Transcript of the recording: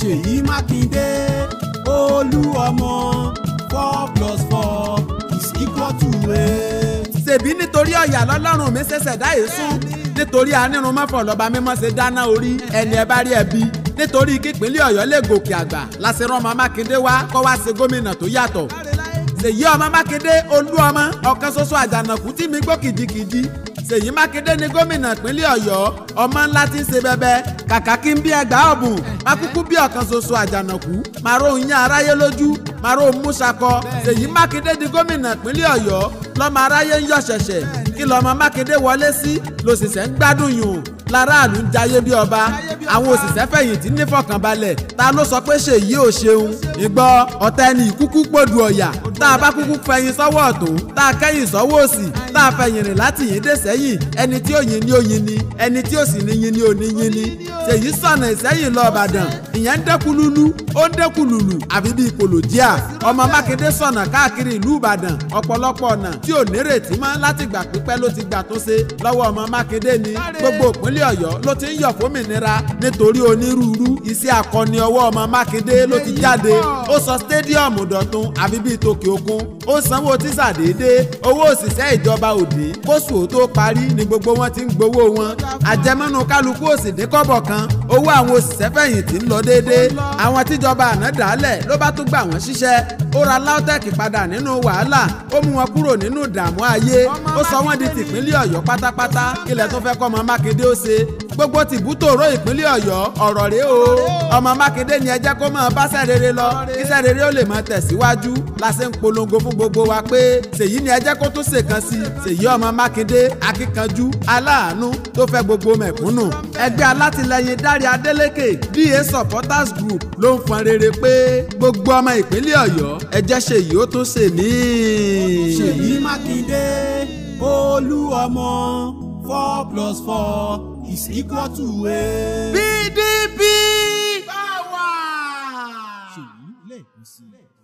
Ṣèyí Mákindé Olúọmọ 4+4 is equal to 8. ṣèbí nítorí ọ̀yà lọ́lọ́run mi ṣẹ̀ṣẹ̀ dá èésún nítorí anírun mọ́fọ̀ lọ́ba mímọ́ ṣe dáná orí ẹni ẹ bá rí ẹbí nítorí kípínlẹ̀ Ọ̀yọ́ lè gòkè àgbà láṣẹ rán ọmọ Mákindé wá kó wá ṣe gómìnà tó yàtọ̀. Ṣèyí ọmọ Mákindé Olúọmọ ọ̀kan ṣoṣo àjànàkú tí mi gbó kìjikìji. Ṣèyí Mákindé ní gómìnà ìpínlẹ̀ Ọ̀yọ́ ọmọ ńlá tí ń ṣe bẹbẹ kàkà kí n bí ẹgbàá ọ̀bùn má kúkú bí ọ̀kan ṣoṣo àjànàkú màró ń yan aráyé lójú màró ń mú ṣakọ. Ṣèyí Mákindé di gómìnà ìpínlẹ̀ Ọ̀yọ́ lọ́mọ aráyé ń yọ̀ ṣẹ̀ṣẹ̀ kí lọ́mọ Mákindé wọlé sí lòṣìṣẹ́ ń gbádùn yùn láràlú ń jayé bí ọba àwọn òṣìṣẹ́ fẹ̀yìntì nífọ̀kànbalẹ̀ ta ló sọ pé Ṣèyí ò ṣeun ìgbọ́ ọ̀tá ẹni ìkúkú gbòdù ọ̀yà tá a bá kúkú fẹ̀yìn sọ́wọ́ ọ̀tún tá a kẹ́yìn sọ́wọ́ òsì tá a fẹ̀yìn rìn láti yìn dé sẹ́yìn ẹni tí ó yin ni ó yin ni ẹni tí ó sì ní yin ni ò ní yin ni. Ṣèyí sọ̀nà Ìṣẹ́yìn lọ Ìbàdàn ìyẹn ń dẹ́kun lúlú ó ń dẹ́kun lùlù àfi bíi kòlòjíà ọmọ Mákindé sọ̀nà káàkiri ìlú Ìbàdàn ọ̀pọ̀lọpọ̀ ọ̀nà tí ò nírètí mọ́ láti gbà pípẹ́ ló ti gbà tó ṣe lọ́wọ́ ọmọ Mákindé ni gbogbo ìpínlẹ̀ Ọ̀yọ́ ló ti ń yọ̀ fómìnira nítorí onírúurú iṣẹ́ akọni ọwọ́ ọmọ Mákindé ló ti jáde ó sọ stadiumu dọ̀tun àfi bíi tòkè òkun ó sanwó tíṣà déédéé owó òṣìṣẹ́ ìjọba òde kóṣù ó tó parí ni gbogbo wọn ti ń gbowó wọn àjẹmọ́nú kálukú òsì dín kọ́bọ̀ kan owó àwọn òṣìṣẹ́ fẹ̀yìntì ń lọ déédéé àwọn tíjọba àná dálẹ̀ ló bá tún gbà wọ́n ṣiṣẹ́ ó ra LAUTECH padà nínú wàhálà ó mú wọn kúrò nínú ìdààmú ayé ó sọ wọ́n di tìpínlẹ̀ Ọ̀yọ́ pátápátá kílẹ̀ tó fẹ́ kọ́ ọmọ Mákindé ó ṣe gbogbo tìbútòrò ìpínlẹ̀ Ọ̀yọ́ ọ̀rọ̀ rèé o ọmọ Mákindé ni ẹ jẹ́ kó máa báṣẹ́ rere lọ kíṣẹ́ rere ó lè máa tẹ̀síwájú la ṣe ń polongo fún gbogbo wa pé Ṣèyí ni ẹ jẹ́ kó tún ṣèkan sí Ṣèyí ọmọ Mákindé akíkanjú aláàánú tó fẹ́ gbogbo mẹ̀kúnnù ẹgbẹ́ alátìlẹyìn Dáre Adélékè DA supporters group ló ń fọn rere pé gbogbo ọmọ ìpínlẹ̀ Ọ̀yọ́ ẹ jẹ́ Ṣèyí ó tún ṣe míì. Ṣèyí Mákindé Olúọmọ 4+4 is equal to 8. PDP. Ṣèyí lẹ́ẹ̀kan sí i.